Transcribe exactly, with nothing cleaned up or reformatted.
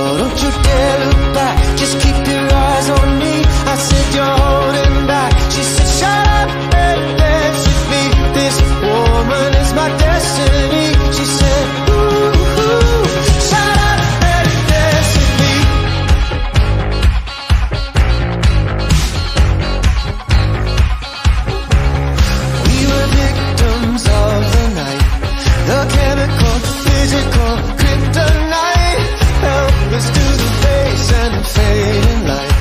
Oh, don't you dare look back, just keep your eyes on me. I said you're holding back. She said shut up and dance with me. This woman is my destiny. She said ooh, ooh, shut up and dance with me. We were victims of the night, the chemical, physical kryptonite. Helpless to the face and the fading light.